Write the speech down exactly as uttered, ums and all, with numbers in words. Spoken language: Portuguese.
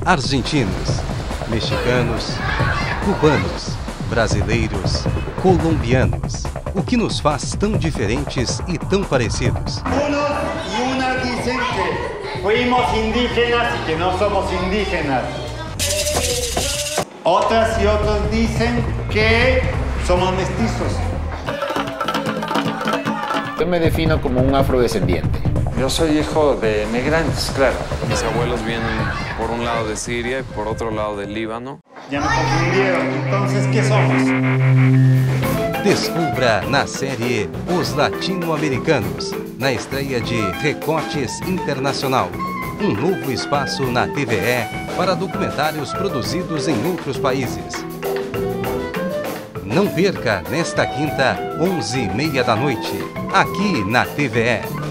argentinos, mexicanos, cubanos, brasileiros, colombianos. O que nos faz tão diferentes e tão parecidos? Unos y unas dicen que fuimos indígenas y que no somos indígenas. Otras y otros dicen que somos mestizos. Yo me defino como un afrodescendiente. Yo soy hijo de migrantes, claro. Mis abuelos vienen por un lado de Siria y por otro lado del Líbano. Ya me confundieron, entonces, ¿qué somos? Descubra na série Os Latino-Americanos, na estreia de Recortes Internacional. Um novo espaço na T V E para documentários produzidos em outros países. Não perca nesta quinta, onze e meia da noite, aqui na T V E.